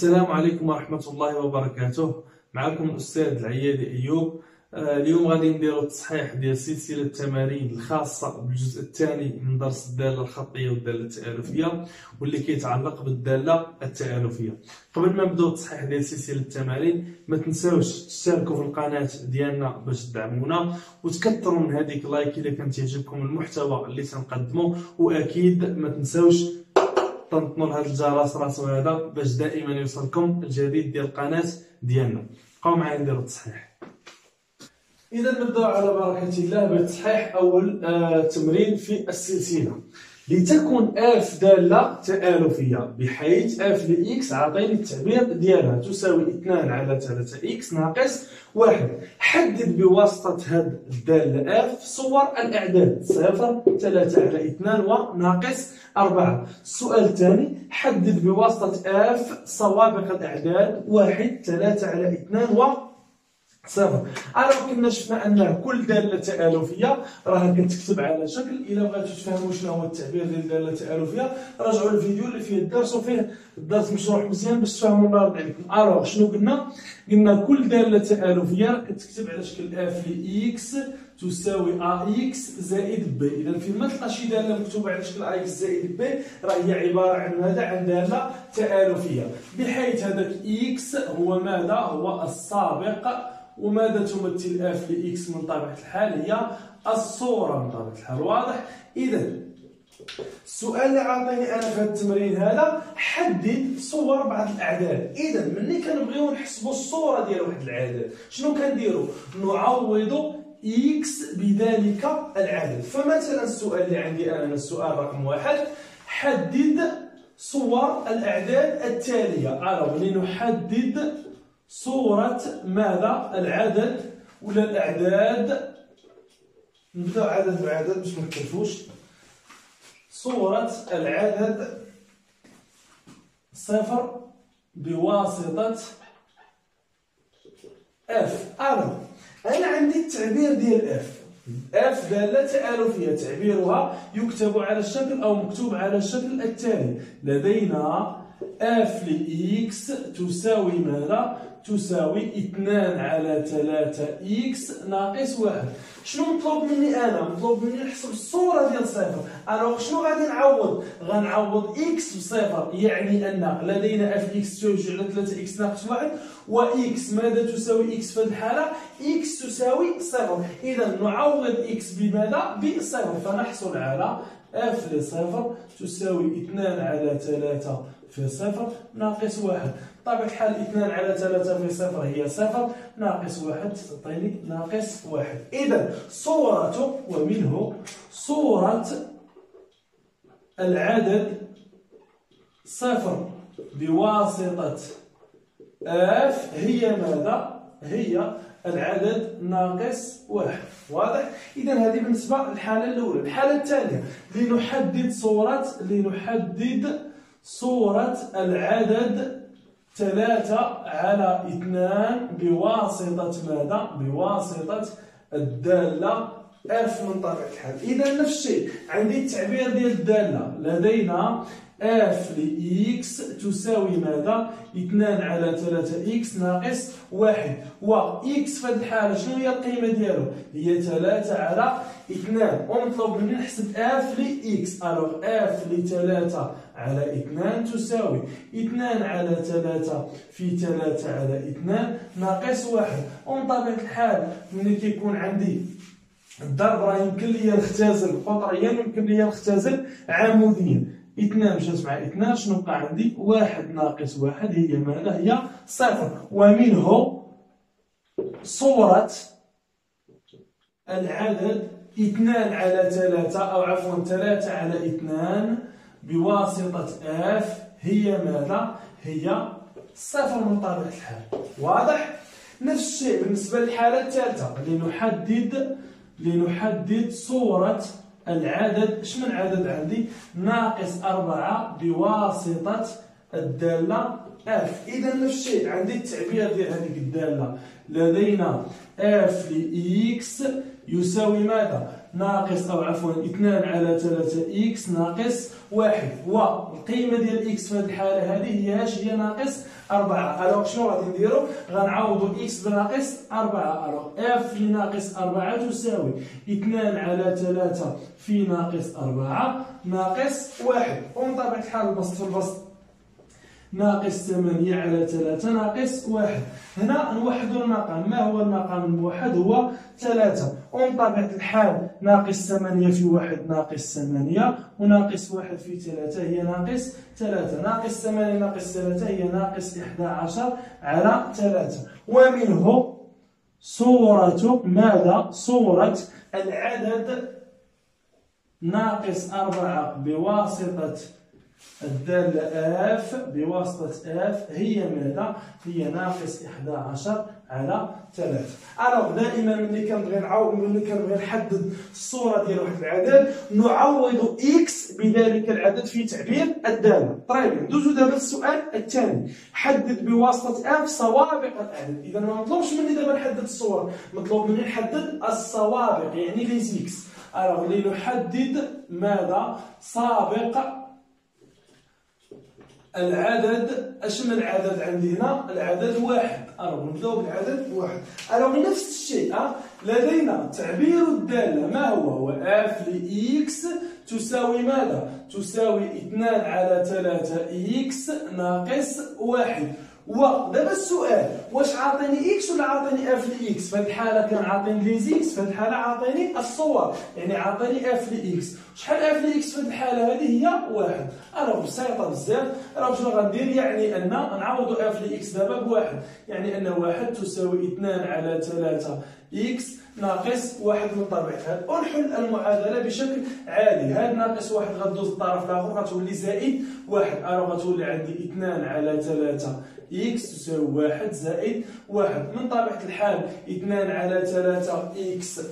السلام عليكم ورحمة الله وبركاته. معكم الأستاذ العيادي أيوب. اليوم غادي نديرو التصحيح ديال سلسلة التمارين الخاصة بالجزء الثاني من درس الدالة الخطية والدالة التآلفية واللي كيتعلق بالدالة التآلفية. قبل ما نبداو التصحيح ديال سلسلة التمارين ما تنساوش تشتركوا في القناة ديالنا باش تدعمونا وتكثروا من هذيك لايك إذا كان تعجبكم المحتوى اللي تنقدمو، وأكيد ما تنساوش تنطنوا لهذا الجرس راسو هذا باش دائما يوصلكم الجديد ديال القناة ديالنا. بقاو معايا نديرو التصحيح. إذا نبداو على بركة الله بالتصحيح. أول تمرين في السلسلة: لتكن اف دالة تآلفية بحيث اف لإكس عاطيني التعبير ديالها تساوي 2 على 3 إكس ناقص 1. حدد بواسطة هاد الدالة اف صور الأعداد 0 3 على 2 وناقص 4. السؤال الثاني: حدد بواسطة اف صوابق الأعداد 1 3 على 2 و 0. كنا شفنا ان كل داله تآلفيه راها كتكتب على شكل. الا بغيتو تفهموا شنو هو التعبير ديال الداله التآلفيه راجعوا الفيديو اللي فيه الدرس وفيه الدرس مشروح مزيان باش تفهموا الله يرضي عليكم. شنو قلنا كل داله تآلفيه كتكتب على شكل اف لإكس تساوي اx زائد ب. اذا فين ما تلقى شي داله مكتوبه على شكل اx زائد ب راه هي عباره عن ماذا؟ عن داله تآلفيه، بحيث هذاك x هو ماذا؟ هو السابق. وماذا تمثل اف لإكس من طبيعة الحال؟ هي الصورة من طبيعة الحال. واضح؟ إذا السؤال اللي عاطيني أنا في هذا التمرين هذا: حدد صور بعض الأعداد. إذا ملي كنبغيو نحسبوا الصورة ديال واحد العدد شنو كنديروا؟ نعوض إكس بذلك العدد. فمثلا السؤال اللي عندي أنا السؤال رقم 1: حدد صور الأعداد التالية. لنحدد صورة ماذا؟ العدد ولا الأعداد. نبداو عدد بعدد باش ما نختلفوش. صورة العدد 0 بواسطة اف. أنا عندي التعبير ديال اف دالة تآلفية، تعبيرها يكتب على الشكل أو مكتوب على الشكل التالي: لدينا اف لإكس تساوي ماذا؟ تساوي 2 على 3 إكس ناقص 1. شنو مطلوب مني أنا؟ مطلوب مني نحسب الصورة ديال 0. شنو غادي نعوض؟ غنعوض إكس بصفر، يعني أن لدينا اف إكس تساوي على 3 إكس ناقص 1، وإكس ماذا تساوي إكس في هذه الحالة؟ إكس تساوي 0. إذا نعوض إكس بماذا؟ بصفر، فنحصل على اف لصفر تساوي 2 على 3 في 0 ناقص 1. بطبيعة الحال 2 على 3 في 0 هي 0 ناقص 1 تعطيني ناقص 1. إذا صورته ومنه صورة العدد 0 بواسطة اف هي ماذا؟ هي العدد ناقص 1. واضح؟ إذا هذه بالنسبة للحالة الأولى. الحالة الثانية: لنحدد صورة العدد 3 على 2 بواسطة ماذا؟ بواسطة الدالة اف من طبيعة الحال. إذا نفس الشيء عندي التعبير ديال الدالة. لدينا اف لإكس تساوي ماذا؟ 2 على 3 إكس ناقص 1. وإكس في هذه الحالة شنو هي القيمة ديالو؟ هي 3 على 2. ومطلوب مني نحسب اف لإكس. اف ل 3 على 2 تساوي 2 على 3 في 3 على 2 ناقص 1. ومن طبيعة الحال ملي كيكون عندي الضرب راه يمكن ليا نختزل قطريا ويمكن ليا نختزل عموديا. 2 مشات مع 2 شنو بقى عندي؟ 1 ناقص 1 هي ماذا؟ هي 0. ومنه صورة العدد 2 على 3 أو عفوا 3 على 2 بواسطة اف هي ماذا؟ هي 0 من طبيعة الحال. واضح؟ نفس الشيء بالنسبة للحالة الثالثة: لنحدد صورة العدد. من عدد عندي؟ ناقص 4 بواسطة الدالة اف. إذا نفس الشيء عندي التعبير ديال هذيك الدالة. لدينا اف لإكس يساوي ماذا؟ ناقص أو عفوا 2 على 3 إكس ناقص 1. والقيمة ديال إكس في هذه الحالة هذه هي اش؟ هي ناقص 4. ألوغ شنو غادي نديرو؟ غنعوضو إكس بناقص 4. ألوغ إف في ناقص 4 تساوي 2 على 3 في ناقص 4 ناقص 1. ومن طبيعة الحال البسط في البسط ناقص 8 على 3 ناقص 1. هنا نوحدوا المقام. ما هو المقام الموحد؟ هو 3. ومن طبيعة الحال ناقص 8 في 1 ناقص 8 وناقص 1 في 3 هي ناقص 3. ناقص 8 ناقص 3 هي ناقص 11 على 3. ومنه صورة ماذا؟ صورة العدد ناقص 4 بواسطة الدالة اف بواسطة اف هي ماذا؟ هي ناقص 11 على 3. ألوغ دائما ملي كنبغي نحدد الصورة ديال واحد العدد نعوض اكس بذلك العدد في تعبير الدالة. طيب ندوزو دابا للسؤال الثاني. حدد بواسطة اف سوابق العدد. إذا ما مطلوبش مني دابا نحدد الصورة، مطلوب مني نحدد السوابق يعني لي زيكس. ألوغ لنحدد ماذا؟ سابق العدد. اش من العدد عندي هنا؟ العدد 1. نبداو بالعدد 1. نفس الشيء لدينا تعبير الدالة ما هو؟ هو اف لإكس تساوي ماذا؟ تساوي 2 على 3 إكس ناقص 1. ودابا السؤال واش عاطيني اكس ولا عاطيني اف لإكس؟ في هذه الحالة كان عاطيني لي زيكس، في هذه الحالة عاطيني الصور يعني عاطيني اف لإكس. شحال اف لإكس في هذه الحالة هذه؟ هي 1. بسيطة بزاف. شنو غندير؟ يعني أن نعوض اف لإكس دابا بواحد، يعني أن 1 تساوي 2 على 3 إكس ناقص 1 من طبيعتها. ونحل المعادلة بشكل عادي. هاد ناقص 1 غدوز للطرف الآخر غتولي زائد 1. غتولي عندي 2 على 3 إكس تساوي 1 زائد 1. من طبيعة الحال 2 على 3 إكس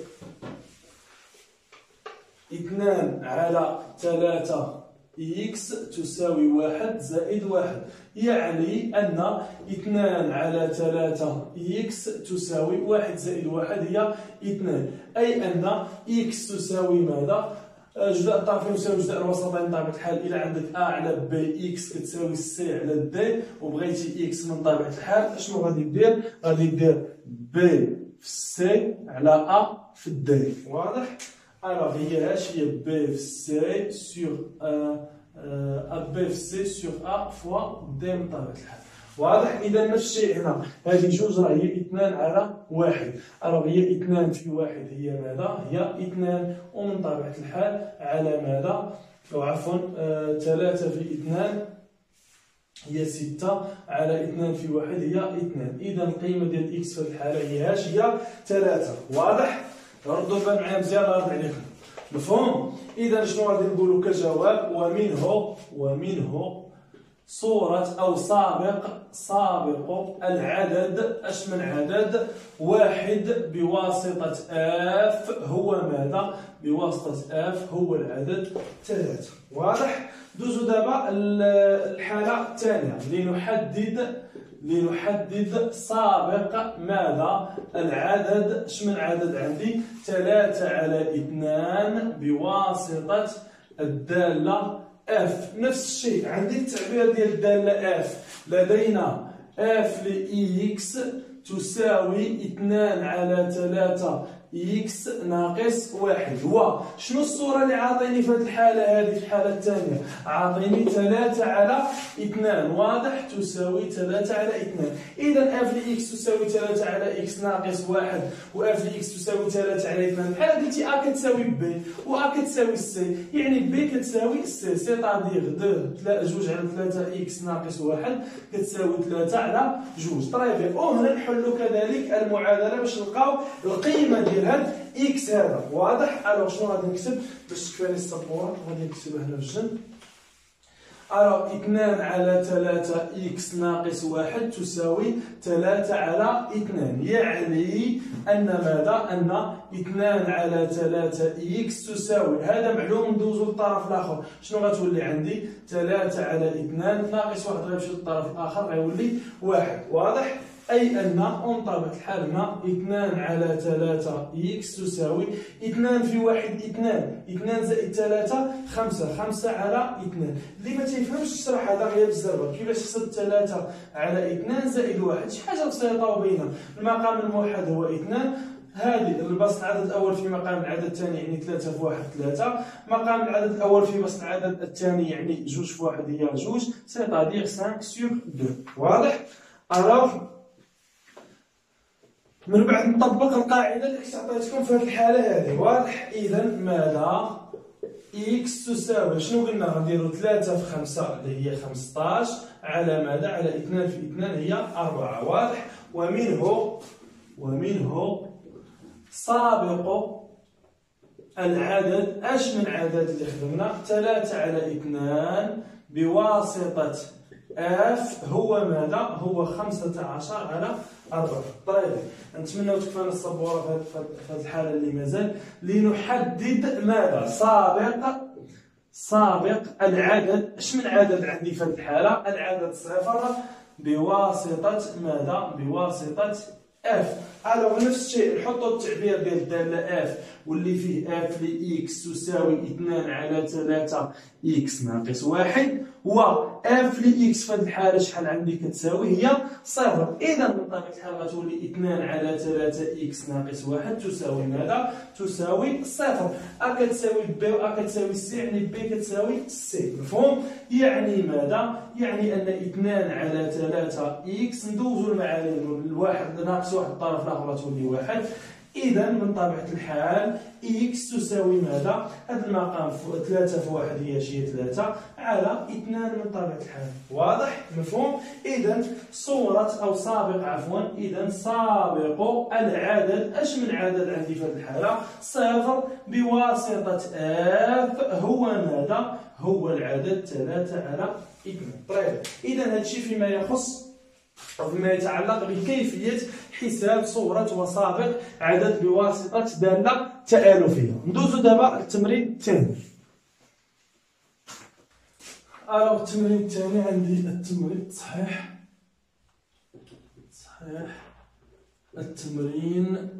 2 على 3 إكس تساوي 1 زائد 1. يعني أن 2 على 3 إكس تساوي 1 زائد 1 هي 2. أي أن إكس تساوي ماذا؟ جداء الطرفين يساوي جداء الوسطين. بطبيعة الحال إلا عندك أ على بي إكس كتساوي سي على دي وبغيتي إكس من طبيعة الحال شنو غادي دير؟ غادي دير بي في سي على أ في دي. واضح؟ Alors, هي B في C sur B في C sur A fois D من طبيعة الحال. واضح؟ إذا نفس الشيء هنا. هذه جوج راه هي 2 على 1. هي 2 في 1 هي ماذا؟ هي 2. ومن طبيعة الحال على ماذا؟ أو عفوا 3 في 2 هي 6 على 2 في 1 هي 2. إذا القيمة ديال إكس في الحالة هي اش؟ هي 3. واضح؟ ردوا البال معايا مزيان الله يرضي عليكم. مفهوم؟ إذا شنو غادي نقولوا كجواب؟ ومنه صورة أو سابق العدد. اش من عدد؟ 1 بواسطة اف هو ماذا؟ بواسطة اف هو العدد 3. واضح؟ دوزو دابا الحالة الثانية لنحدد سابق ماذا؟ العدد. اش من عدد عندي؟ 3 على 2 بواسطة الدالة اف. نفس الشيء عندي التعبير ديال الدالة اف. لدينا اف لإكس تساوي 2 على 3 إكس ناقص 1. شنو الصورة اللي عاطيني في هذه الحالة هذه؟ في الحالة الثانية عاطيني 3 على 2. واضح؟ تساوي 3 على 2. إذا اف لإكس تساوي 3 على إكس ناقص 1 واف لإكس تساوي 3 على 2. بحال قلتي أ كتساوي بي وأ كتساوي سي، يعني بي كتساوي سي. سيتادير 2 على 3 إكس ناقص 1 كتساوي 3 على 2. طريفي. وهنا نحلو كذلك المعادلة باش نلقاو القيمة ديال هاد إكس هذا. واضح؟ شنو غادي نكتب باش تكفاني السبورة؟ غادي نكتبها هنا في الجنب. 2 على 3 إكس ناقص 1 تساوي 3 على 2. يعني أن ماذا؟ أن 2 على 3 إكس تساوي، هذا معلوم ندوزو للطرف الآخر. شنو غتولي عندي؟ 3 على 2 ناقص 1 غيمشي للطرف الآخر غيولي 1. واضح؟ أي أن بطبيعة الحال هنا 2 على 3 إكس تساوي 2 في 1 2، 2 زائد 3 5، 5 على 2. اللي ما تيفهمش الشرح هذا غير بالزربة كيفاش حسب 3 على 2 زائد 1 شي حاجة بسيطة وبينة. المقام الموحد هو 2، هذه البسط العدد الأول في مقام العدد الثاني يعني 3 في 1 3، مقام العدد الأول في بسط العدد الثاني يعني 2 في 1 هي 2، سيتادير 5 sur 2. واضح؟ ألوغ من بعد نطبق القاعدة اللي كنت عطيتكم في هذه الحالة هذه. واضح؟ إذا ماذا؟ إكس تساوي شنو قلنا؟ غنديرو 3 في 5 اللي هي 15 على ماذا؟ على 2 في 2 هي 4. واضح؟ ومنه سابق العدد. اش من عدد اللي خدمنا؟ 3 على 2 بواسطة اف هو ماذا؟ هو 15 على 4. طيب نتمنى تكفانا الصبورة في هذه الحالة اللي مازال لنحدد ماذا؟ سابق العدد. اش من عدد عندي في هذه الحالة؟ العدد صفر بواسطة ماذا؟ بواسطة اف. الوغ نفس الشيء نحطو التعبير ديال الدالة اف واللي فيه اف لإكس تساوي 2 على 3 إكس ناقص 1، و اف لإكس في هذه الحالة شحال عندي كتساوي؟ هي صفر. إذا بطبيعة الحال غتولي 2 على 3 إكس ناقص 1 تساوي ماذا؟ تساوي صفر. أ كتساوي بي و أ كتساوي سي يعني بي كتساوي سي. مفهوم؟ يعني ماذا؟ يعني أن 2 على 3 إكس ندوزو المعالم الواحد ناقص واحد الطرف الآخر تولي واحد. إذا من طبيعة الحال إكس تساوي ماذا؟ هذا المقام 3 في 1 هي شي 3 على 2 من طبيعة الحال. واضح؟ مفهوم؟ إذا صورة أو سابق عفوا، إذا سابق العدد. أش من عدد عندي في هذه الحالة؟ صفر بواسطة اف هو ماذا؟ هو العدد 3 على 2. طيب إذا هذا الشيء فيما يخص أو فيما يتعلق بكيفية حساب صورة وسابق عدد بواسطة دالة تآلفية. ندوزو دابا التمرين الثاني. ألوغ التمرين الثاني عندي التمرين صحيح التمرين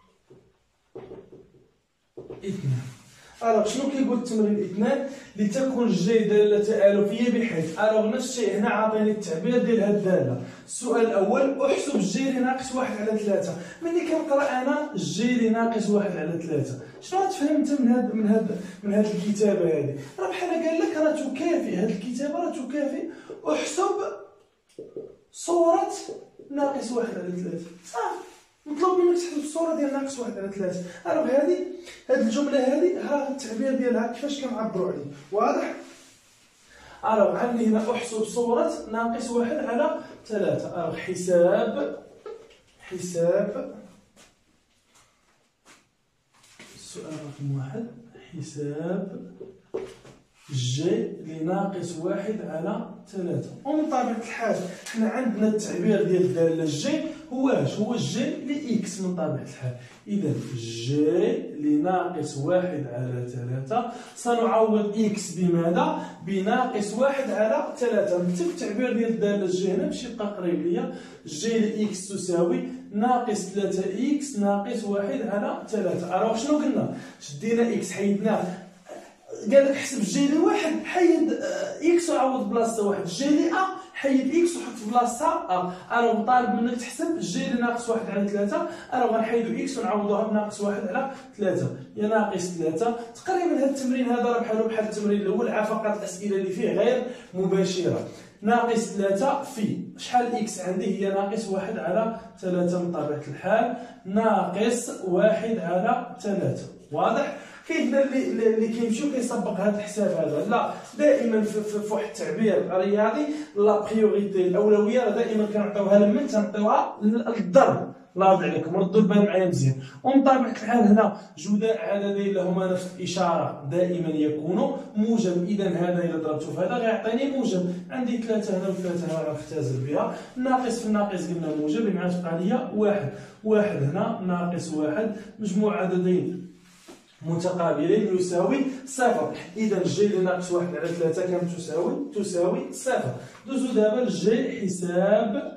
2. ألوغ شنو كيقول التمرين 2؟ لتكن جي دالة تآلفية بحيث. ألوغ نفس الشيء هنا عاطيني التعبير ديال هاد الدالة. السؤال الأول احسب جي لناقص 1 على 3. ملي كنقرا أنا جي لناقص 1 على 3 شنو غتفهم أنت من هاد الكتابة هادي؟ راه بحال قال لك راه تكافئ هاد الكتابة راه تكافئ احسب صورة ناقص 1 على 3. صافي مطلوب منك تحسب الصورة ديال ناقص 1 على 3. ألوغ هاد الجملة هادي ها التعبير ديالها كيفاش كنعبرو عليه. واضح؟ ألوغ عندي هنا احسب صورة ناقص 1 على 3. ألوغ حساب السؤال رقم 1 حساب جي لناقص 1 على 3. ومن طبيعة الحال حنا عندنا التعبير ديال الدالة جي هو اش؟ هو جي لإكس من طبيعة الحال. إذا جي لناقص 1 على 3 سنعوض إكس بماذا؟ بناقص 1 على 3. نكتب التعبير ديال الدالة جي هنا باش يبقى قريب ليا. جي لإكس تساوي ناقص 3 إكس ناقص 1 على 3. ألوغ شنو قلنا؟ شدينا إكس حيدناه، قال لك حسب جي لي واحد حيد إكس وعوض بلاصتها واحد، جي لي أ حيد إكس وحط في بلاصتها أ. أنا طالب منك تحسب جي لي ناقص 1 على 3. أنا غنحيدو إكس ونعوضوها بناقص 1 على 3 يا ناقص 3. تقريبا هذا التمرين هذا راه بحالو بحال التمرين الأول عا فقط الأسئلة اللي فيه غير مباشرة. ناقص 3 في شحال إكس عندي؟ هي ناقص 1 على 3 من طبيعة الحال، ناقص 1 على 3. واضح؟ كاين اللي كيمشيو كيسبق هذا الحساب هذا. لا، دائما في واحد التعبير رياضي لا بريوريتي الاولويه دائما كنعطيوها لمن تنعطيوها للضرب. الله يرضي عليكم ردوا البال معايا مزيان. ومن طبيعه الحال هنا جداء عددين لهما نفس الاشاره دائما يكون موجب. اذا هذا الا ضربته في هذا غيعطيني موجب. عندي 3 هنا و3 هنا غنختزل بها. الناقص في الناقص قلنا موجب يعني غتبقى ليا 1. 1 هنا ناقص 1 مجموع عددين متقابلين يساوي صفر. إذا جي لناقص 1 على 3 كم تساوي؟ تساوي صفر. دوزو دابا لجي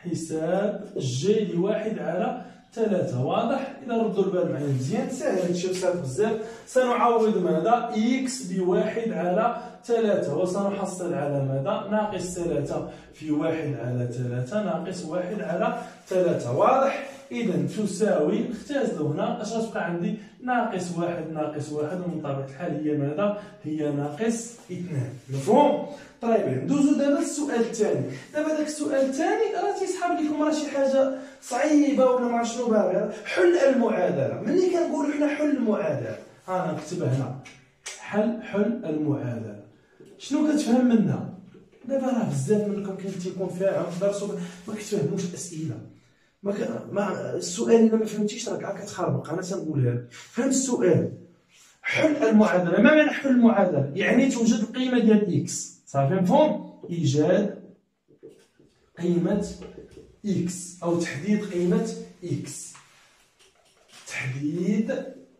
حساب جي لواحد على 3. واضح؟ إذا ردوا البال معايا مزيان ساهل هادشي بسيط بزاف. سنعوض ماذا؟ إكس بواحد على 3 وسنحصل على ماذا؟ ناقص 3 في واحد على 3 ناقص واحد على 3. واضح؟ إذا تساوي اختازلوا هنا اش غتبقى عندي؟ ناقص واحد ناقص واحد ومن طبيعة الحال هي ماذا؟ هي ناقص 2. مفهوم؟ طيب ندوزو دابا للسؤال الثاني. دابا داك السؤال الثاني راه تيسحاب لكم راه شي حاجة صعيبة ولا ما عرفت شنو باغي. حل المعادلة. ملي كنقولوا حنا حل المعادلة أنا نكتب هنا حل المعادلة. شنو كتفهم منها؟ دابا راه بزاف منكم كاين تيكون فاهم في درس ما كتفهموش الأسئلة. السؤال إلا ما فهمتيش راك عا كتخربق. أنا تنقولها لك فهم السؤال. حل المعادلة. ما معنى حل المعادلة؟ يعني توجد القيمة ديال إكس. صافي مفهوم؟ إيجاد قيمة إكس أو تحديد قيمة إكس. تحديد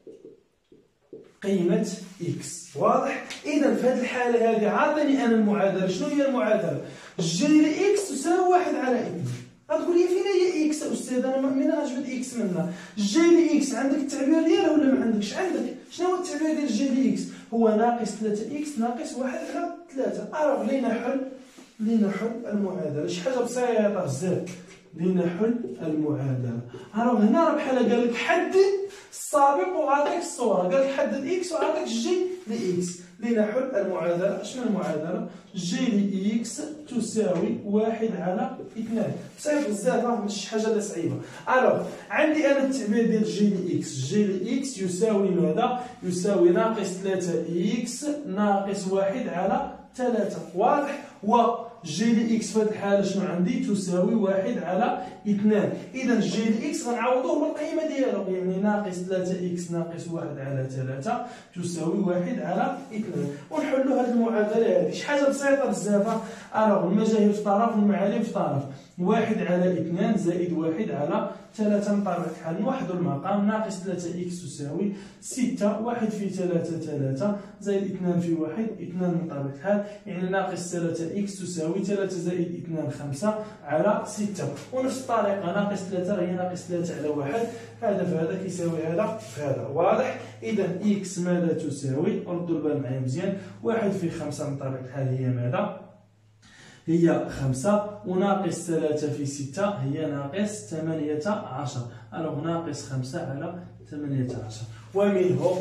قيمة إكس. واضح؟ إذا في هذه الحالة هذه عاطيني أنا المعادلة. شنو هي المعادلة؟ جي لإكس تساوي واحد على 2. غتقول لي فين هي إكس أستاذ؟ أنا منين غنجبد إكس منها؟ جي لإكس عندك التعبير ديالها ولا ما عندكش؟ عندك. شنو هو التعبير ديال جي لإكس؟ هو ناقص 3 إكس ناقص واحد على 3. أعرف لينا حل المعادلة. شي حاجة بسيطة بزاف. لينا حل المعادلة. راه هنا راه بحال قال لك حدد السابق وعطيك الصورة. قال لك حدد إكس وعطيك جي لإكس. لينا حل المعادلة. شنو المعادلة؟ جي لإكس تساوي واحد على 2. بسيط بزاف راه ماشي حاجة اللي صعيبة. عندي أنا التعبير ديال جي لإكس. جي لإكس يساوي ماذا؟ يساوي ناقص 3 إكس ناقص واحد على 3. واضح؟ و جي لإكس في هذه الحالة شنو عندي؟ تساوي واحد على 2. إذا جي لإكس غنعوضوه بالقيمة ديالو يعني ناقص 3 إكس ناقص واحد على 3 تساوي واحد على 2. ونحلو هذه المعادلة هذه. شي حاجة بسيطة بزاف. المجاهيل في طرف والمعالم في طرف. واحد على 2 زائد واحد على 3 من طبيعة الحال نوحدو المقام. ناقص 3 إكس تساوي 6. واحد في 3 3 زائد 2 في واحد 2 من طبيعة الحال يعني ناقص 3 إكس تساوي 3 زائد 2 5 على 6. ونفس الطريقة ناقص 3 هي ناقص 3 على 1. هذا في هذا كيساوي هذا في هذا. واضح؟ إذا إكس ماذا تساوي؟ ردوا البال معايا مزيان. 1 في 5 من طبيعة الحال هي ماذا؟ هي 5. وناقص 3 في 6 هي ناقص 18. ناقص 5 على 18. ومنه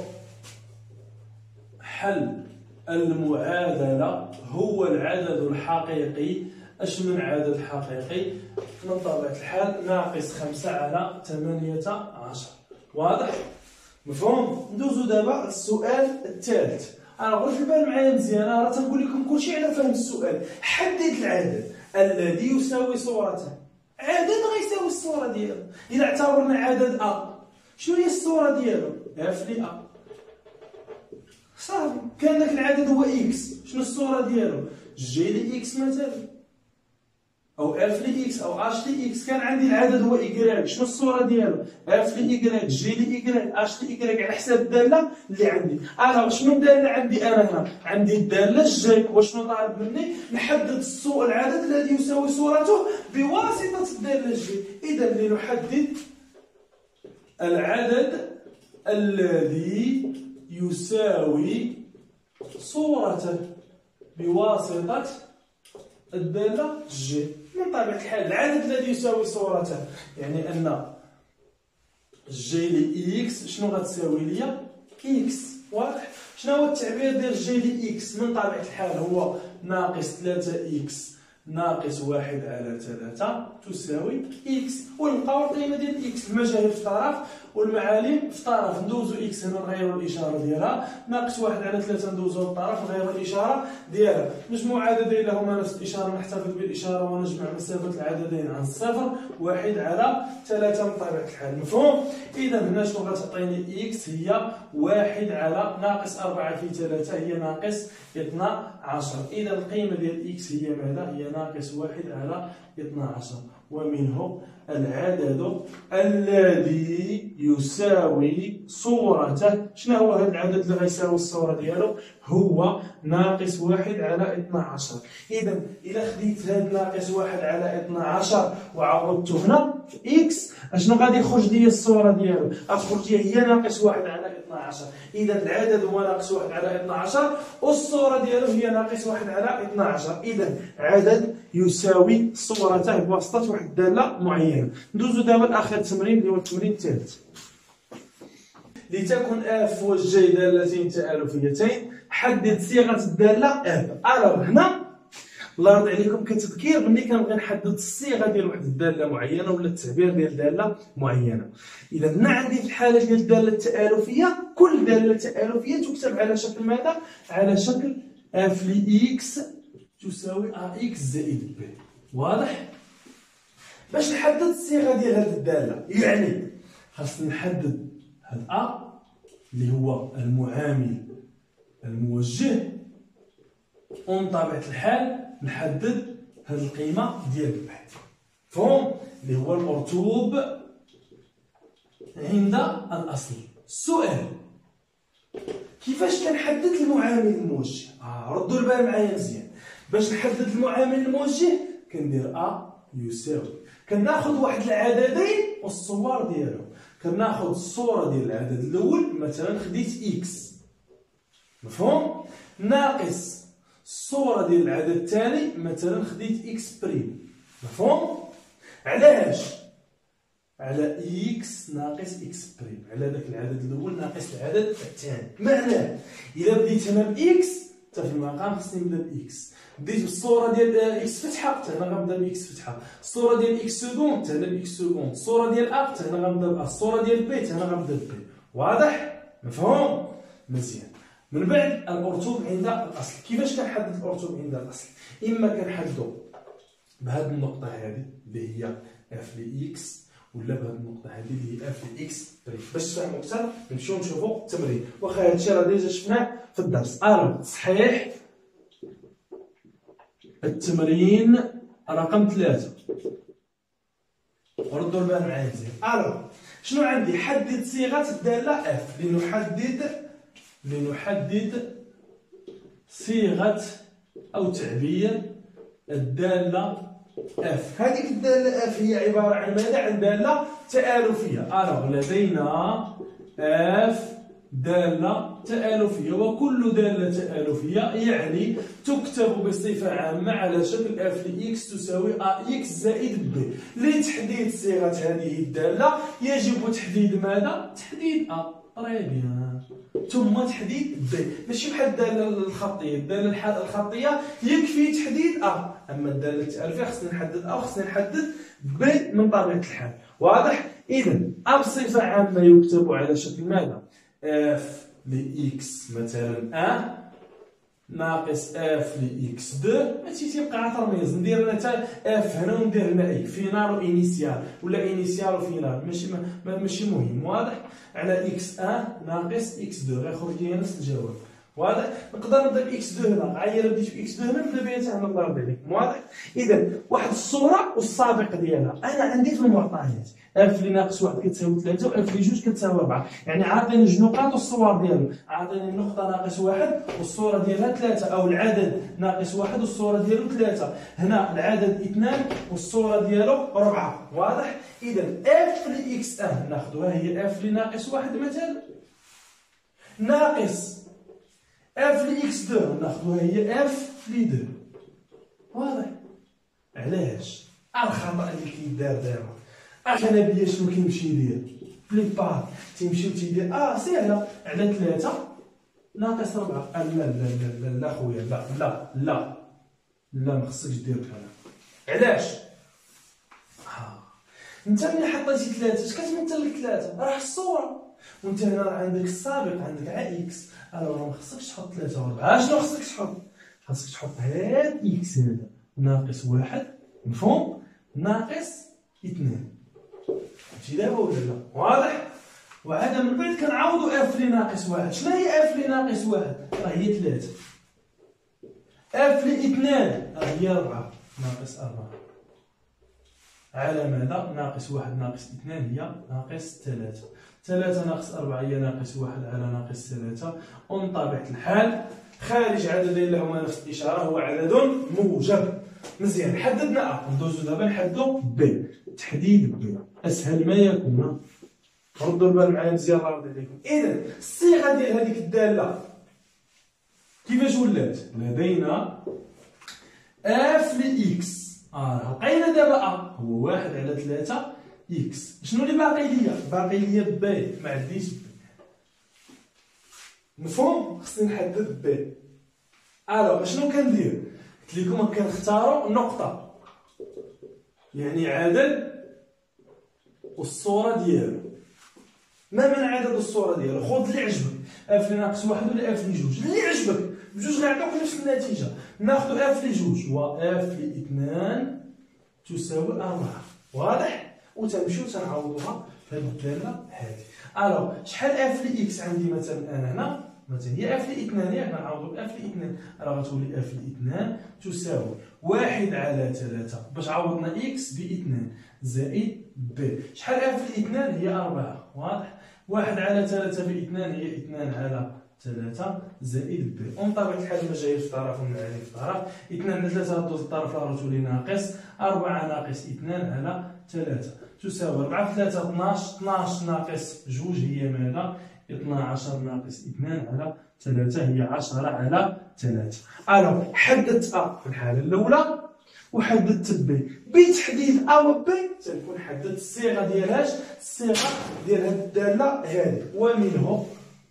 حل المعادلة هو العدد الحقيقي. أشنو العدد الحقيقي؟ من طبيعة الحال ناقص 5 على 18. واضح؟ مفهوم؟ ندوزو دابا للسؤال الثالث. غوت البال معايا مزيان. راه تنقول لكم كلشي على فهم السؤال. حدد العدد الذي يساوي صورتان. عدد غيساوي الصورة ديالو. إذا اعتبرنا عدد أ شنو هي الصورة ديالو؟ اف لي أ. صافي. كان داك العدد هو إكس. شنو الصورة ديالو؟ جي لي إكس مثلا أو اف لي إكس أو اش لي إكس. كان عندي العدد هو إيكغيك. شنو الصورة ديالو؟ اف لي إيكغيك جي لي إيكغيك اش لي إيكغيك على حساب الدالة اللي عندي. شنو الدالة عندي أنا هنا؟ عندي الدالة جي. وشنو طالب مني؟ نحدد العدد الذي يساوي صورته بواسطة الدالة جي. إذا لنحدد العدد الذي يساوي صورته بواسطة الدالة جي. من طبيعة الحال العدد الذي يساوي صورته يعني أن جي لي إكس شنو غتساوي ليا؟ إكس. واضح؟ شنو هو التعبير ديال جي لي إكس؟ من طبيعة الحال هو ناقص 3 إكس ناقص واحد على 3 تساوي إكس. ونلقاو القيمة ديال إكس. المجاهيل في طرف والمعالم في طرف. ندوزو إكس هنا نغيرو الإشارة ديالها. ناقص واحد على 3 ندوزو للطرف نغيرو الإشارة ديالها. مجموع عددين لهما نفس الإشارة نحتفظ بالإشارة ونجمع مسافة العددين عن الصفر. واحد على 3 من طبيعة الحال. مفهوم؟ إذا هنا شنو غتعطيني إكس؟ هي واحد على ناقص 4 في 3 هي ناقص 12. إذا القيمة ديال إكس هي ماذا؟ هي ناقص واحد على 12. ومنه العدد الذي يساوي صورته. شنو هو هذا العدد اللي غيساوي الصورة ديالو؟ هو ناقص 1 على 12. إذا إلا خديت هذا ناقص 1 على 12 وعوضته هنا إكس، أشنو غادي يخرج لي الصورة ديالو؟ غتخرج لي هي ناقص 1 على 12. إذا العدد هو ناقص 1 على 12 والصورة ديالو هي ناقص 1 على 12. إذا عدد يساوي صورته بواسطة واحد الدالة معينة. ندوزو دابا لآخر تمرين اللي هو التمرين الثالث. لتكن اف والجي دالتين تآلفيتين، حدد صيغة الدالة اف. ألوغ هنا الله يرضي عليكم كتذكير ملي كنبغي نحدد الصيغة ديال واحد الدالة معينة ولا التعبير ديال دالة معينة. إذا هنا عندي في الحالة ديال الدالة التآلفية، كل دالة تآلفية تكتب على شكل ماذا؟ على شكل اف لإكس تساوي اكس زائد بي. واضح؟ باش نحدد الصيغة ديال هذه الدالة يعني خاصني نحدد هاد ا اللي هو المعامل الموجه، ومن طبيعة الحال نحدد هاد القيمة ديال البحث فهم اللي هو المرتوب عند الأصل. السؤال كيفاش كنحدد المعامل الموجه؟ ردوا البال معايا مزيان. باش نحدد المعامل الموجه كندير ا يساوي، كناخذ واحد العددين والصور ديالهم. كناخذ الصوره ديال العدد الاول مثلا خديت اكس مفهوم، ناقص الصوره ديال العدد الثاني مثلا خديت اكس بريم مفهوم. علاش؟ على اكس ناقص اكس بريم، على داك العدد الاول ناقص العدد الثاني. معناه الا بديت هنا باكس حتى في المقام خصني نبدا باكس، بديت بالصوره ديال اكس فتحه حتى هنا غنبدا باكس فتحه، الصوره ديال اكس سكوند حتى هنا باكس سكوند، الصوره ديال ا حتى هنا غنبدا با، الصوره ديال بي حتى هنا غنبدا بي. واضح؟ مفهوم؟ مزيان. من بعد الارتوب عند الاصل. كيفاش كنحدد الارتوب عند الاصل؟ اما كنحددو بهذه النقطه هذه اللي هي اف لاكس، ولا بهذه النقطه هذه اللي هي اف لاكس بريم. باش تفهموا اكثر نمشيو نشوفوا التمرين، واخا هادشي راه ديجا شفناه في الدرس. صحيح التمرين رقم 3. ردوا البال معايا مزيان. شنو عندي؟ حدد صيغة الدالة اف. لنحدد صيغة أو تعبير الدالة اف. هذيك الدالة اف هي عبارة عن ماذا؟ عن دالة تآلفية. لدينا اف دالة تآلفية، وكل دالة تآلفية يعني تكتب بصفة عامة على شكل اف لإكس تساوي اكس زائد بي. لتحديد صيغة هذه الدالة يجب تحديد ماذا؟ تحديد ا. بيان. ثم تحديد بي. ماشي بحال الدالة الخطية، الدالة الخطية يكفي تحديد ا، اما الدالة التآلفية خصني نحدد ا وخصني نحدد بي من طبيعة الحال. واضح؟ إذا ا بصفة عامة يكتب على شكل ماذا؟ اف لإكس مثلا ا ناقص اف لإكس دو. هادشي تيبقى ترميز، ندير انا حتى اف هنا وندير هنا اي، فينال وانيسيال ولا انيسيال وفينال ماشي مهم. واضح؟ على اكس ناقص اكس دو غيخرج لي نفس الجواب. واضح؟ نقدر نبدا باكس دو هنا، عاير بديت باكس دو هنا نبدا بها حتى هنا الله يرضي عليكم. واضح؟ اذا واحد الصوره والسابق ديالها انا عندي في المعطيات اف اللي ناقص 1 كتساوي 3 واف اللي 2 كتساوي 4. يعني عاطيني جوج نقاط والصور ديالهم، عاطيني النقطه ناقص 1 والصوره ديالها 3، او العدد ناقص 1 والصوره ديالو 3. هنا العدد 2 والصوره ديالو 4. واضح؟ اذا اف لاكس ناخذوها هي اف لناقص 1 مثلا، ناقص اف لإكس دو ناخذوها هي اف لدو. واضح؟ علاش؟ الخطأ اللي كيدار دابا انا بيا شنو كيمشي يدير؟ بليبار تيمشيو تيدير سهله على 3 ناقص 4. لا لا لا لا خويا، لا لا لا لا، ما خصكش دير بحال هكا. علاش؟ انت ملي حطيتي 3 اش كتمثل لك 3؟ راه الصوره، وانت هنا راه عندك السابق عندك ع اكس. راه ما خصكش تحط 3 و 4. شنو خصك تحط؟ خصك تحط هاد اكس هذا ناقص 1 مفهوم، ناقص 2. فهمتي دابا ولا لا؟ واضح؟ وعاد من بعد كنعوضوا اف لناقص 1. شنو هي اف لناقص 1؟ راه هي 3. اف ل2 راه هي 4 ناقص 4. على ماذا؟ ناقص 1 ناقص 2 هي ناقص 3. 3 ناقص 4 هي ناقص 1 على ناقص 3. ومن طبيعة الحال خارج عددين لهما نفس الإشارة هو عدد موجب. مزيان، حددنا أ، ندوزو دابا نحددو ب. تحديد ب أسهل ما يكون. ردوا البال معايا مزيان الله يرضي عليكم. إذا الصيغة ديال هذيك الدالة كيفاش ولات؟ لدينا اف لإكس. لقينا دابا أ هو 1 على 3 إكس. شنو اللي باقي ليا؟ باقي ليا ب، ما عنديش ب. مفهوم؟ خصني نحدد ب. ألوغ شنو كندير؟ قلت لكم كنختاروا نقطة، يعني عدد والصورة ديالو. ما من عدد والصورة ديالو؟ خذ اللي عجبك، اف ناقص 1 ولا اف لجوج، اللي عجبك، بجوج غيعطيوك نفس النتيجة. ناخذ اف لجوج و اف لاثنان تساوي 4. واضح؟ وتنمشيو تنعوضوها في هذه الدالة هذه. ألوغ شحال اف لإكس عندي مثلا أنا هنا؟ مثلا هي اف لاثنان، ياك غنعوضو باف لاثنان، راه غتولي اف لاثنان تساوي 1 على 3 باش عوضنا اكس باثنان زائد ب. شحال اف لاثنان؟ هي 4. واضح؟ 1 على 3 باثنان هي 2 على 3 زائد ب. ومن طبيعة الحال المجاهيل في طرف والمعاني في طرف. 2 على 3 دوز الطرف الآخر تولي ناقص 4 ناقص 2 على 3 تساوي 4 في 3 12. 12 ناقص 2 هي ماذا؟ 12 ناقص 2 على 3 هي 10 على 3. ألوغ حددت أ في الحالة الأولى وحددت ب. بتحديد أ و ب تنكون حددت الصيغة ديالهاش، الصيغة ديال هاد الدالة هادي. ومنه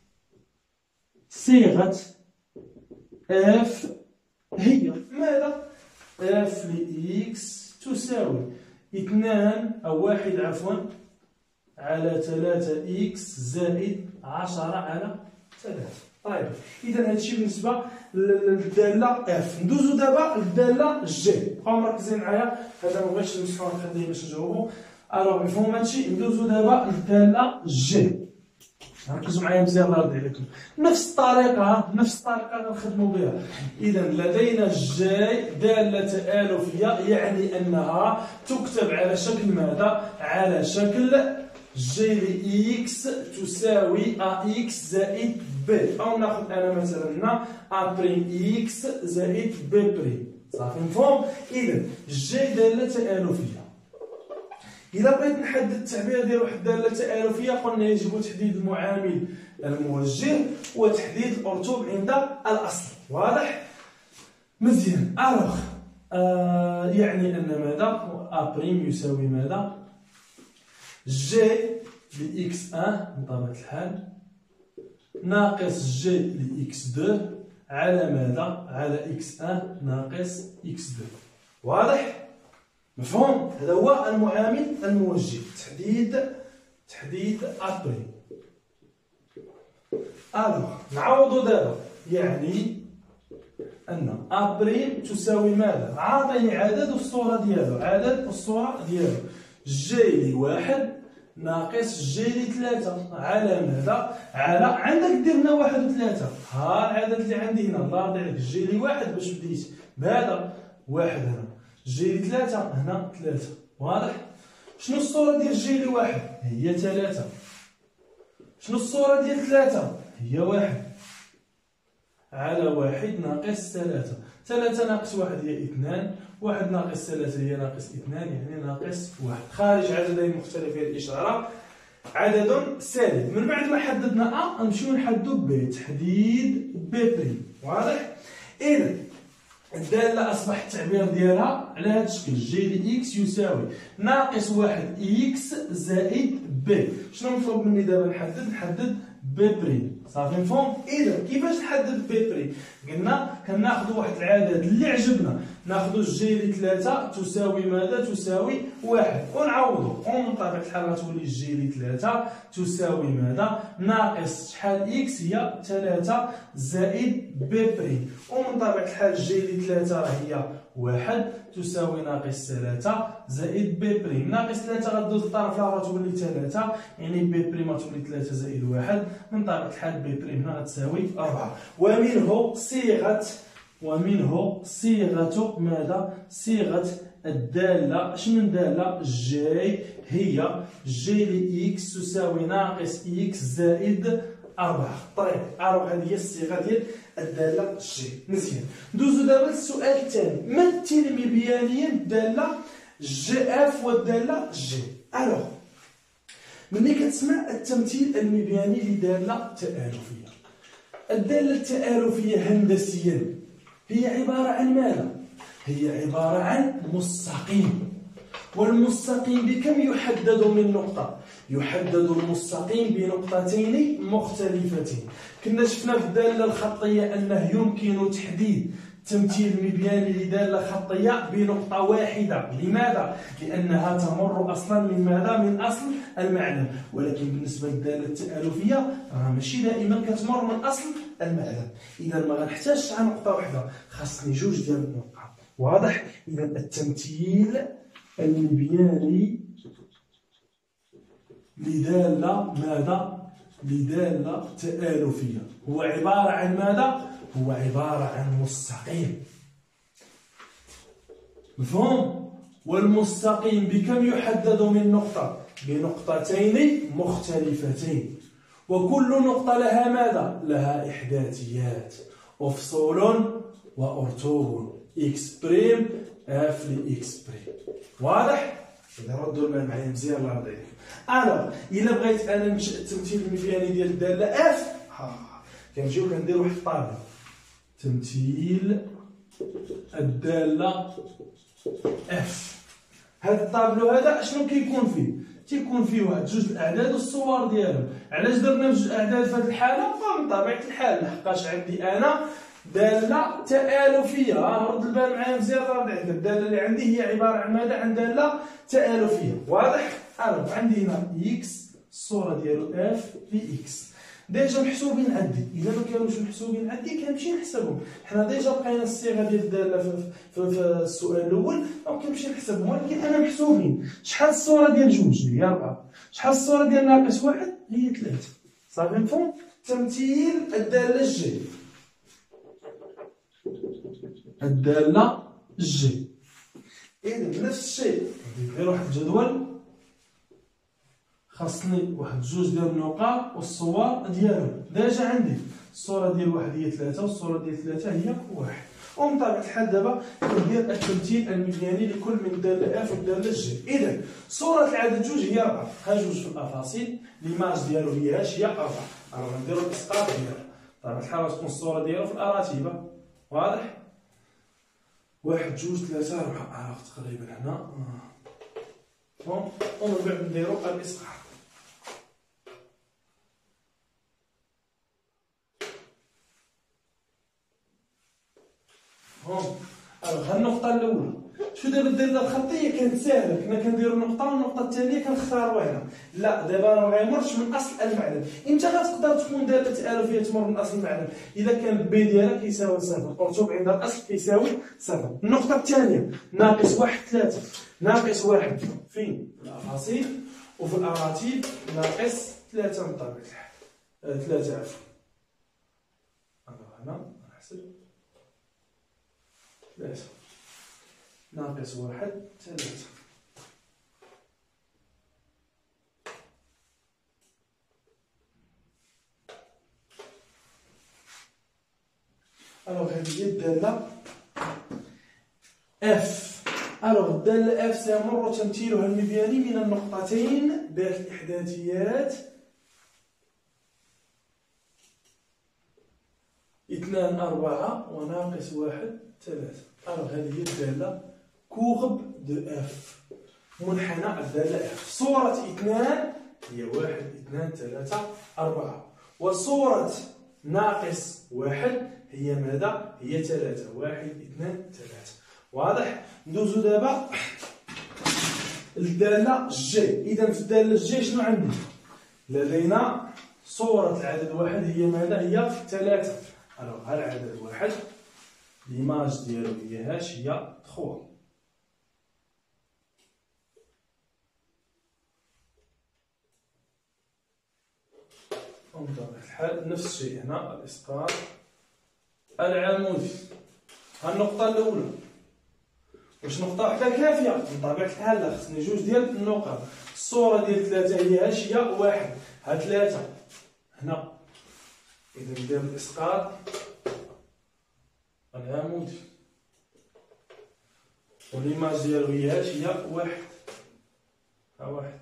صيغة اف هي ماذا؟ اف لإكس تساوي 2 أو 1 عفوا على 3 إكس زائد 10 على 3. طيب إذا هادشي بالنسبة للدالة اف. ندوزو دابا للدالة جي. بقاو مركزين معايا، هذا مبغيتش نمسحو نخليه باش نجاوبو. ألوغ مفهوم هادشي. ندوزو دابا للدالة جي. ركزوا معايا مزيان الله يرضي عليكم. نفس الطريقة غنخدمو بها. إذا لدينا جي دالة تآلفية، يعني أنها تكتب على شكل ماذا؟ على شكل جي لإكس تساوي أ إكس زائد ب. أو ناخذ أنا مثلا هنا أ بريم إكس زائد ب بريم. صافي مفهوم؟ إذا جي دالة تآلفية. إذا بغيت نحدد التعبير ديال واحد الدالة تآلفية قلنا يجب تحديد المعامل الموجه وتحديد الأرتوب عند الأصل. واضح؟ مزيان. ألوغ يعني أن ماذا؟ أ بريم يساوي ماذا؟ جي لإكس 1 بطبيعة الحال ناقص جي لإكس 2 على ماذا؟ على إكس 1 ناقص إكس 2. واضح؟ مفهوم؟ هذا هو المعامل الموجه، تحديد أ بريم. ألوغ نعوضو دابا، يعني أن أ بريم تساوي ماذا؟ عاطيني عدد والصورة ديالو، عدد والصورة ديالو جي لواحد ناقص جي لثلاثة على ماذا؟ على عندك دير هنا 1 و 3. ها العدد اللي عندي هنا الله يرضي عليك جي لواحد باش بديت بهذا 1 هنا، جي لثلاثة هنا 3. واضح؟ شنو الصورة ديال جي لواحد؟ هي 3. شنو الصورة ديال 3؟ هي 1 على 1 ناقص 3. 3 ناقص 1 هي 2، 1 ناقص 3 هي ناقص 2 يعني ناقص 1. خارج عددين مختلفين الإشارة عدد سالب. من بعد ما حددنا أ نمشيو نحددو ب، تحديد ب بريم. واضح؟ إذا الدالة أصبح التعبير ديالها على هذا الشكل جي لإكس يساوي ناقص 1 إكس زائد ب. شنو مطلوب مني دابا نحدد ب بريم. صافي مفهوم؟ إذا كيفاش نحدد ب بريم؟ قلنا كناخذوا واحد العدد اللي عجبنا، ناخذوا جي لثلاثة تساوي ماذا؟ تساوي 1 ونعوضوا. ومن طبيعة الحال غتولي جي لثلاثة تساوي ماذا؟ ناقص شحال إكس هي 3 زائد ب بريم. ومن طبيعة الحال جي لثلاثة راه هي 1 تساوي ناقص 3 زائد ب بريم. ناقص 3 غدوز الطرف الآخر تولي 3 يعني ب بريم غتولي 3 زائد 1. من طبيعة الحال ب بريم هنا غتساوي 4. ومنه صيغة ماذا؟ صيغة الدالة اش من دالة جي هي جي لإكس تساوي ناقص إكس زائد 4. طيب ألوغ هذه هي الصيغة ديال الدالة جي. مزيان، ندوزو دابا للسؤال الثاني. مثل مبيانيا الدالة جي اف والدالة جي. ألوغ ملي كتسمع التمثيل المبياني لدالة تآلفية، الدالة التآلفية هندسيا هي عبارة عن ماذا؟ هي عبارة عن مستقيم. والمستقيم بكم يحدد من نقطة؟ يحدد المستقيم بنقطتين مختلفتين. كنا شفنا في الدالة الخطية أنه يمكن تحديد تمثيل مبياني لدالة خطية بنقطة واحدة. لماذا؟ لأنها تمر أصلا من ماذا؟ من أصل المعلم. ولكن بالنسبة للدالة التآلفية ماشي دائما كتمر من أصل المعلم. إذا ما غنحتاجش على نقطة واحدة، خاصني جوج ديال النقط. واضح؟ إذا التمثيل المبياني لدالة ماذا؟ لدالة تآلفية هو عبارة عن ماذا؟ هو عبارة عن مستقيم. مفهوم؟ والمستقيم بكم يحدد من نقطة؟ بنقطتين مختلفتين. وكل نقطة لها ماذا؟ لها إحداثيات، أفصول وأرتوب، إكس بريم اف لإكس بريم. واضح؟ إذا ردوا المال معايا مزيان الله يرضي عليكم. ألوغ إلا بغيت أنا ننشئ التمثيل المبياني ديال الدالة اف، كنجيو كندير واحد الطابلة تمثيل الدالة اف. هاد الطابلو هذا اشنو كيكون فيه؟ تيكون فيه واحد جوج الاعداد والصور ديالهم. علاش درنا جوج اعداد في هاد الحالة؟ من طبيعة الحال لحقاش عندي انا دالة تآلفية. رد البال معايا مزيان الله يرضي عليك. الدالة اللي عندي هي عبارة عن ماذا؟ عن دالة تآلفية. واضح؟ ألوغ عندي هنا إكس، الصورة ديالو اف في إكس. ديجا محسوبين عندي. إذا ما كانوش محسوبين عندي كنمشي نحسبهم. حنا ديجا بقينا الصيغة ديال الدالة في السؤال الأول، دونك كنمشي نحسبهم. ولكن أنا محسوبين. شحال الصورة ديال جوج؟ هي 4. شحال الصورة ديال ناقص 1؟ هي 3. صافي مفهوم؟ تمثيل الدالة جي. الدالة جي. إذا نفس الشيء ندير واحد الجدول، خاصني واحد جوج ديال النقاط والصور ديالهم. ديجا عندي الصورة ديال واحد هي 3 والصورة ديال 3 هي 1. ومن طبيعة الحال دابا كندير التمثيل المبياني لكل من الدالة اف والدالة جي. إذا صورة العدد جوج هي 4. ها جوج في الأفاصيل، ليماج ديالو هي اش؟ هي 4. غنديرو الإسقاط ديالها. بطبيعة الحال غتكون الصورة ديالو في الأراتبة. واضح؟ 1 2 3 4 تقريبا هنا. ومن بعد نديرو الإسقاط. ها النقطة الأولى. شو دابا الدالة الخطية كانت ساهلة، كنا كنديرو نقطة والنقطة الثانية كنختاروها هنا. لا دابا ما غيمرش من أصل المعلم. إمتى غتقدر تكون دالة تآلفية تمر من أصل المعلم؟ إذا كان بي ديالها كيساوي 0، مرتوب عند الأصل كيساوي 0. النقطة الثانية ناقص 1 3، ناقص 1 فين؟ في الأفاصيل، وفي الأراتب ناقص 3 من طبيعة الحال. 3 عفوا. هنا نحسب 3 ناقص 1 3. ألوغ هذه هي الدالة اف. ألوغ الدالة اف سيمر تمثيلها المبياني من النقطتين ذات الإحداثيات 2 4 وناقص 1 3. ألوغ هذه هي الدالة كورب دو اف، منحنى الدالة اف. صورة 2 هي 1 2 3 4، وصورة ناقص 1 هي ماذا؟ هي 3 1 2 3. واضح؟ ندوزو دابا الدالة جي. إذا في الدالة جي شنو عندي؟ لدينا صورة العدد 1 هي ماذا؟ هي 3. ألوغ ها العدد 1 ليماج ديالو هي هاش؟ هي 3. بطبيعة الحال نفس الشيء هنا الإسقاط العمودي. ها النقطة الأولى واش نقطة وحدة كافية؟ من طبيعة الحال لا، خصني جوج ديال النقط. الصورة ديال 3 هي اش؟ هي 1. ها 3 هنا، إذا ندير الإسقاط العمودي، والإيماج ديالو هي اش؟ هي 1. ها 1.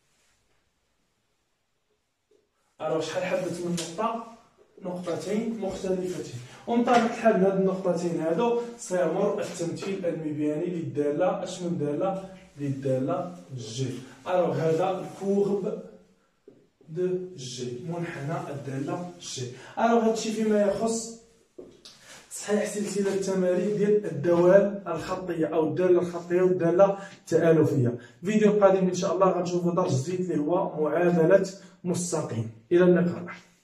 ألوغ شحال حدت من نقطة؟ نقطتين مختلفتين. ومن طبيعة الحال بهاد النقطتين هادو سيمر التمثيل المبياني للدالة اش من دالة؟ للدالة جي. ألوغ هذا الكورب دو جي، منحنى الدالة جي. ألوغ هادشي فيما يخص تصحيح سلسلة التمارين ديال الدوال الخطية أو الدالة الخطية والدالة التآلفية. فيديو قادم إن شاء الله غنشوفو درس جديد اللي هو معادلة مستقيم. إلى اللقاء.